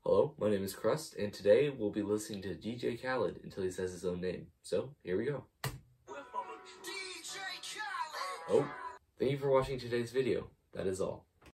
Hello, my name is Crust, and today we'll be listening to DJ Khalid until he says his own name. So, here we go. DJ Khalid. Oh, thank you for watching today's video. That is all.